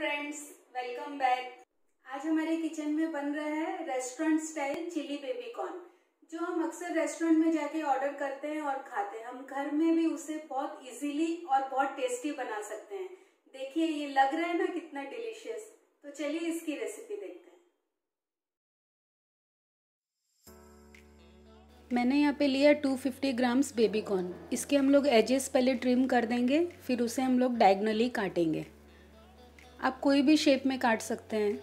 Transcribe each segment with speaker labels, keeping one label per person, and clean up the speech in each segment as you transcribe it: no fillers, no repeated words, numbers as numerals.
Speaker 1: Friends, welcome back. आज हमारे kitchen में बन रहा है restaurant style chilli baby corn, जो हम अक्सर रेस्टोरेंट में जाके ऑर्डर करते हैं और खाते हैं। हम घर में भी उसे बहुत इजीली और बहुत टेस्टी बना सकते हैं। देखिए, ये लग रहा है ना कितना डिलीशियस। तो चलिए इसकी रेसिपी देखते हैं। मैंने यहाँ पे लिया 250 ग्राम्स बेबी कॉर्न। इसके हम लोग एजेस पहले ट्रिम कर देंगे, फिर उसे हम लोग डायगोनली काटेंगे। आप कोई भी शेप में काट सकते हैं।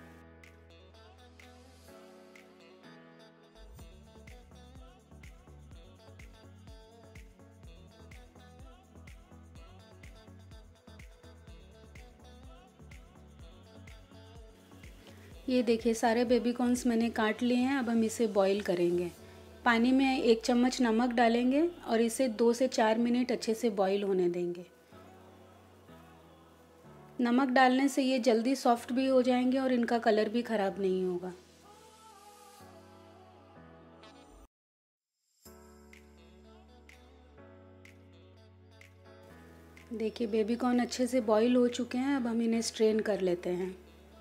Speaker 1: ये देखिए, सारे बेबी कॉर्न्स मैंने काट लिए हैं। अब हम इसे बॉईल करेंगे। पानी में 1 चम्मच नमक डालेंगे और इसे 2 से 4 मिनट अच्छे से बॉईल होने देंगे। नमक डालने से ये जल्दी सॉफ्ट भी हो जाएंगे और इनका कलर भी ख़राब नहीं होगा। देखिए, बेबी कॉर्न अच्छे से बॉईल हो चुके हैं। अब हम इन्हें स्ट्रेन कर लेते हैं।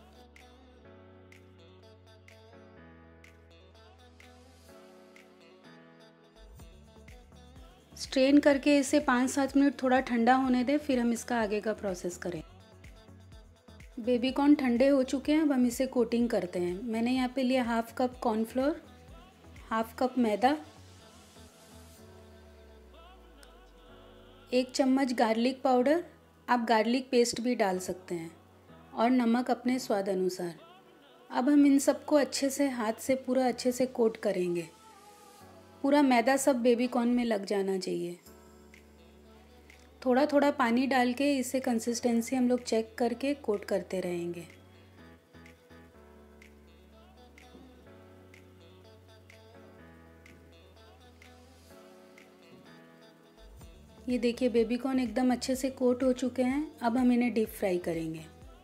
Speaker 1: स्ट्रेन करके इसे 5-7 मिनट थोड़ा ठंडा होने दें, फिर हम इसका आगे का प्रोसेस करें। बेबी कॉर्न ठंडे हो चुके हैं। अब हम इसे कोटिंग करते हैं। मैंने यहाँ पे लिया 1/2 कप कॉर्नफ्लोर, 1/2 कप मैदा, 1 चम्मच गार्लिक पाउडर, आप गार्लिक पेस्ट भी डाल सकते हैं, और नमक अपने स्वाद अनुसार। अब हम इन सबको अच्छे से हाथ से पूरा अच्छे से कोट करेंगे। पूरा मैदा सब बेबी कॉर्न में लग जाना चाहिए। थोड़ा थोड़ा पानी डाल के इसे कंसिस्टेंसी हम लोग चेक करके कोट करते रहेंगे। ये देखिए, बेबी कॉर्न एकदम अच्छे से कोट हो चुके हैं। अब हम इन्हें डीप फ्राई करेंगे।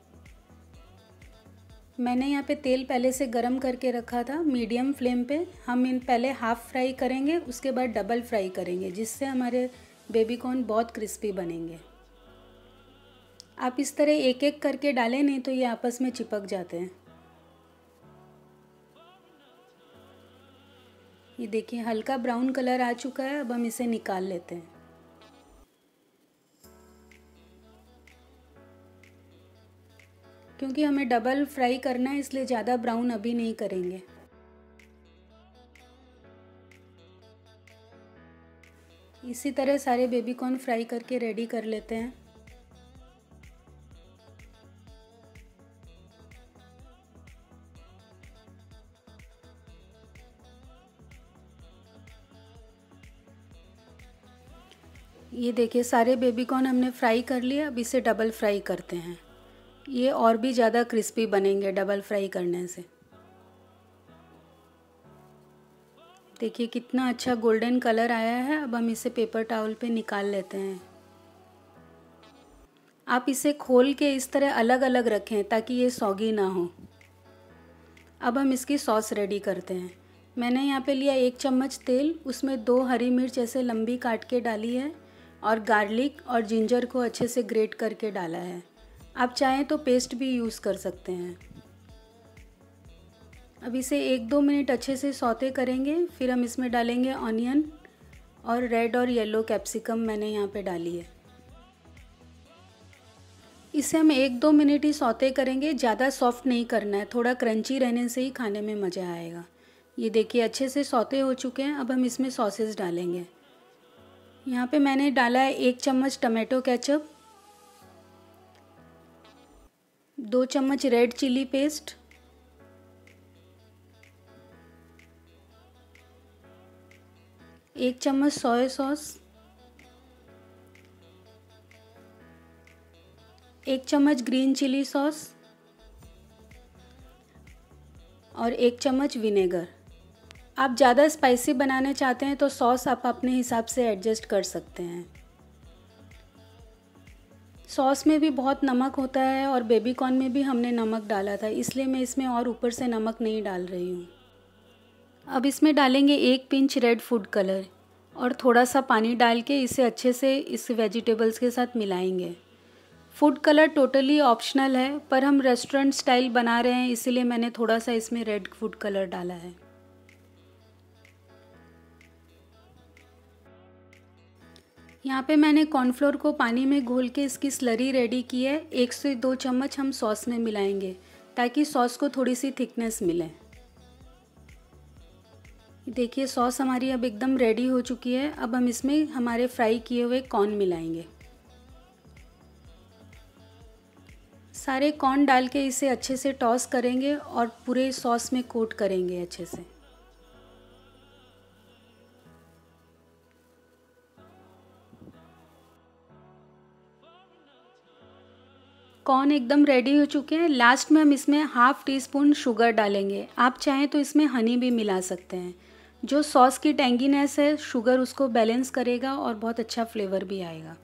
Speaker 1: मैंने यहाँ पे तेल पहले से गरम करके रखा था मीडियम फ्लेम पे। हम इन पहले हाफ फ्राई करेंगे, उसके बाद डबल फ्राई करेंगे, जिससे हमारे बेबी कॉर्न बहुत क्रिस्पी बनेंगे। आप इस तरह एक एक करके डालें, नहीं तो ये आपस में चिपक जाते हैं। ये देखिए, हल्का ब्राउन कलर आ चुका है। अब हम इसे निकाल लेते हैं। क्योंकि हमें डबल फ्राई करना है, इसलिए ज़्यादा ब्राउन अभी नहीं करेंगे। इसी तरह सारे बेबी कॉर्न फ्राई करके रेडी कर लेते हैं। ये देखिए, सारे बेबी कॉर्न हमने फ्राई कर लिए। अब इसे डबल फ्राई करते हैं। ये और भी ज़्यादा क्रिस्पी बनेंगे डबल फ्राई करने से। देखिए कितना अच्छा गोल्डन कलर आया है। अब हम इसे पेपर टॉवल पे निकाल लेते हैं। आप इसे खोल के इस तरह अलग अलग रखें ताकि ये सॉगी ना हो। अब हम इसकी सॉस रेडी करते हैं। मैंने यहाँ पे लिया 1 चम्मच तेल, उसमें 2 हरी मिर्च ऐसे लंबी काट के डाली है, और गार्लिक और जिंजर को अच्छे से ग्रेट करके डाला है। आप चाहें तो पेस्ट भी यूज़ कर सकते हैं। अब इसे 1-2 मिनट अच्छे से सौते करेंगे। फिर हम इसमें डालेंगे ऑनियन, और रेड और येलो कैप्सिकम मैंने यहाँ पे डाली है। इसे हम 1-2 मिनट ही सौते करेंगे, ज़्यादा सॉफ्ट नहीं करना है। थोड़ा क्रंची रहने से ही खाने में मज़ा आएगा। ये देखिए, अच्छे से सौते हो चुके हैं। अब हम इसमें सॉसेस डालेंगे। यहाँ पे मैंने डाला है 1 चम्मच टमाटो केचप, 2 चम्मच रेड चिली पेस्ट, 1 चम्मच सोया सॉस, 1 चम्मच ग्रीन चिली सॉस, और 1 चम्मच विनेगर। आप ज़्यादा स्पाइसी बनाने चाहते हैं तो सॉस आप अपने हिसाब से एडजस्ट कर सकते हैं। सॉस में भी बहुत नमक होता है, और बेबी कॉर्न में भी हमने नमक डाला था, इसलिए मैं इसमें और ऊपर से नमक नहीं डाल रही हूँ। अब इसमें डालेंगे 1 पिंच रेड फूड कलर, और थोड़ा सा पानी डाल के इसे अच्छे से इस वेजिटेबल्स के साथ मिलाएंगे। फूड कलर टोटली ऑप्शनल है, पर हम रेस्टोरेंट स्टाइल बना रहे हैं इसीलिए मैंने थोड़ा सा इसमें रेड फूड कलर डाला है। यहाँ पे मैंने कॉर्नफ्लोर को पानी में घोल के इसकी स्लरी रेडी की है। 1 से 2 चम्मच हम सॉस में मिलाएंगे ताकि सॉस को थोड़ी सी थिकनेस मिले। देखिए सॉस हमारी अब एकदम रेडी हो चुकी है। अब हम इसमें हमारे फ्राई किए हुए कॉर्न मिलाएंगे। सारे कॉर्न डाल के इसे अच्छे से टॉस करेंगे और पूरे सॉस में कोट करेंगे अच्छे से। कॉर्न एकदम रेडी हो चुके हैं। लास्ट में हम इसमें हाफ़ टी स्पून शुगर डालेंगे। आप चाहें तो इसमें हनी भी मिला सकते हैं। जो सॉस की टेंगीनेस है शुगर उसको बैलेंस करेगा और बहुत अच्छा फ्लेवर भी आएगा।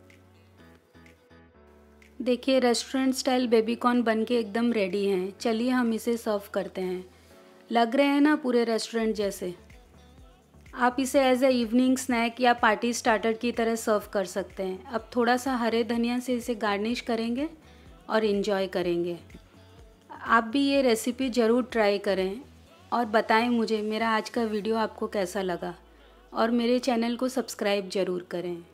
Speaker 1: देखिए रेस्टोरेंट स्टाइल बेबी कॉर्न बन के एकदम रेडी हैं। चलिए हम इसे सर्व करते हैं। लग रहे हैं ना पूरे रेस्टोरेंट जैसे। आप इसे एज ए इवनिंग स्नैक या पार्टी स्टार्टर की तरह सर्व कर सकते हैं। अब थोड़ा सा हरे धनिया से इसे गार्निश करेंगे और इन्जॉय करेंगे। आप भी ये रेसिपी ज़रूर ट्राई करें और बताएं मुझे मेरा आज का वीडियो आपको कैसा लगा, और मेरे चैनल को सब्सक्राइब ज़रूर करें।